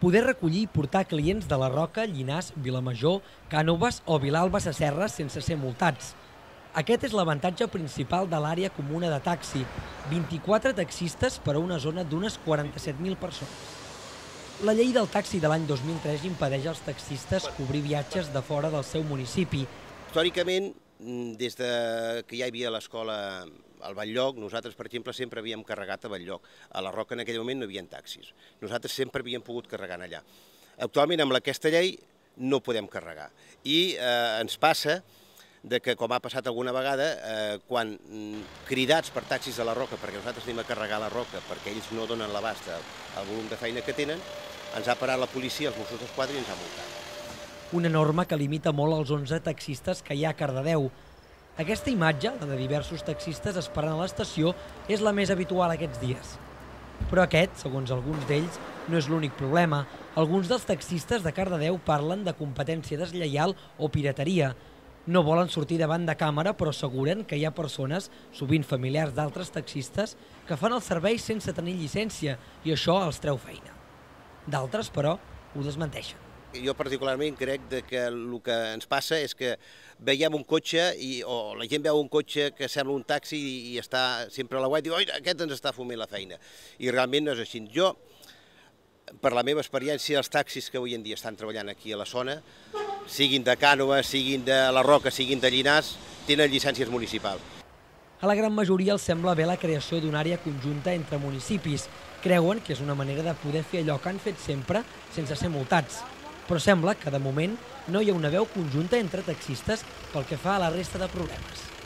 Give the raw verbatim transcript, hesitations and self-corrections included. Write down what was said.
Poder recollir i portar clients de la Roca, Llinars, Vilamajor, Cànoves o Vilalba Sasserra sense ser multats. Aquest és l'avantatge principal de l'àrea comuna de taxi, vint-i-quatre taxistes per a una zona d'unes quaranta-set mil persones. La llei del taxi de l'any dos mil tres impedeix als taxistes cobrir viatges de fora del seu municipi. Històricament, des de que ja hi havia l'escola al Batllloc, nosaltres, per exemple, sempre havíem carregat a Batllloc. A la Roca en aquell moment no hi havia taxis. Nosaltres sempre havíem pogut carregar allà. Actualment, amb aquesta llei, no podem carregar. I eh, ens passa de que, com ha passat alguna vegada, eh, quan cridats per taxis de la Roca, perquè nosaltres anem a carregar a la Roca, perquè ells no donen l'abast al volum de feina que tenen, ens ha parat la policia, els Mossos d'Esquadra, i ens ha multat. Una norma que limita molt els onze taxistes que hi ha a Cardedeu. Aquesta imatge, la de diversos taxistes esperant a l'estació, és la més habitual aquests dies. Però aquest, segons alguns d'ells, no és l'únic problema. Alguns dels taxistes de Cardedeu parlen de competència deslleial o pirateria. No volen sortir davant de càmera, però asseguren que hi ha persones, sovint familiars d'altres taxistes, que fan el servei sense tenir llicència i això els treu feina. D'altres, però, ho desmenteixen. Jo particularment crec que el que ens passa és que veiem un cotxe i, o la gent veu un cotxe que sembla un taxi i, i està sempre a la guai i diu, oi, aquest ens està fumant la feina. I realment no és així. Jo, per la meva experiència, els taxis que avui en dia estan treballant aquí a la zona, siguin de Cànoves, siguin de la Roca, siguin de Llinars, tenen llicències municipals. A la gran majoria els sembla bé la creació d'una àrea conjunta entre municipis. Creuen que és una manera de poder fer allò que han fet sempre sense ser multats. Però sembla que, de moment, no hi ha una veu conjunta entre taxistes pel que fa a la resta de problemes.